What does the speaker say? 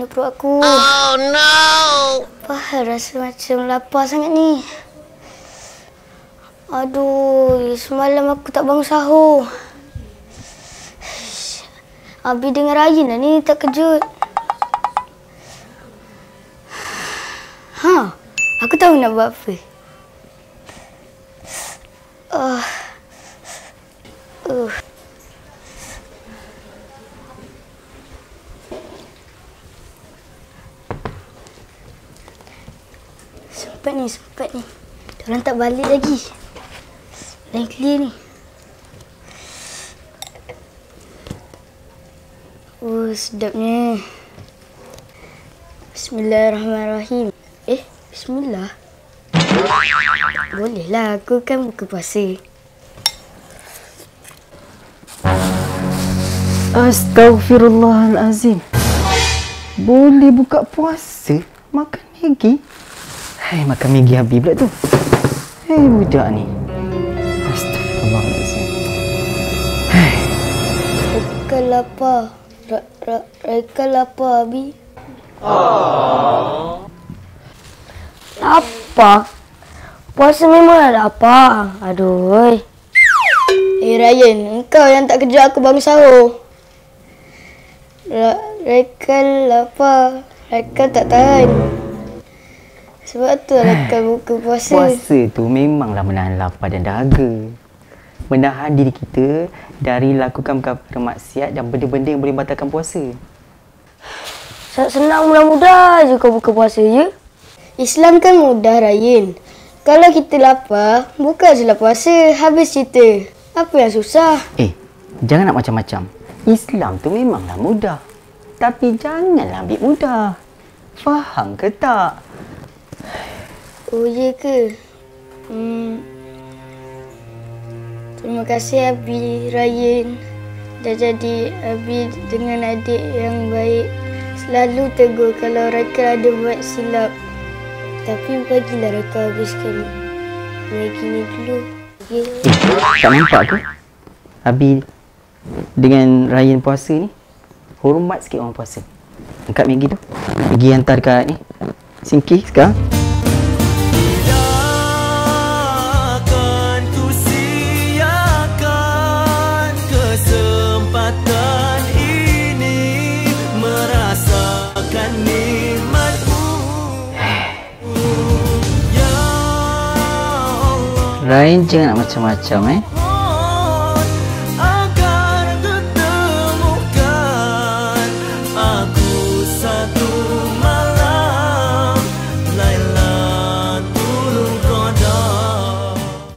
perut aku. Oh no! Apa rasa macam lapar sangat ni. Aduh, semalam aku tak bangun sahur. Abi dengan Ryan lah ni, tak kejut. Aku tahu nak buat apa. Sempat ni. Diorang tak balik lagi. Lain clear ni. Sedapnya. Bismillahirrahmanirrahim. Bismillah. Bolehlah, aku kan buka puasa. Astaghfirullahalazim. Boleh buka puasa? Makan Maggi? Makan Maggi habis pula tu. Budak ni. Astaghfirullahalazim. Reka lapar. Reka lapar, Abi. Lapar? Puasa memang lapar. Aduh. Ryan, engkau yang tak kejut aku bangun sahur. Reka lapar. Reka tak tahan. Sebab tu Reka buka puasa. Puasa tu memanglah menahan lapar dan dahaga. Menahan diri kita dari lakukan perkara maksiat dan benda-benda yang boleh batalkan puasa. Senang mudah-mudah je kau buka puasa, ya? Islam kan mudah, Ryan. Kalau kita lapar, buka je lah puasa. Habis cerita. Apa yang susah? Jangan nak macam-macam. Islam tu memanglah mudah. Tapi janganlah ambil mudah. Faham ke tak? Oh, ya ke? Terima kasih Abi, Ryan. Dah jadi Abi dengan adik yang baik. Selalu tegur kalau Raka ada buat silap. Tapi bagilah Raka habiskan Maggi ni dulu. Ya. Tak nampak ke? Abi dengan Ryan puasa ni, hormat sikit orang puasa. Angkat Maggi tu. Pergi hantar dekat ni. Singkir sekarang. Ryan jangan nak macam-macam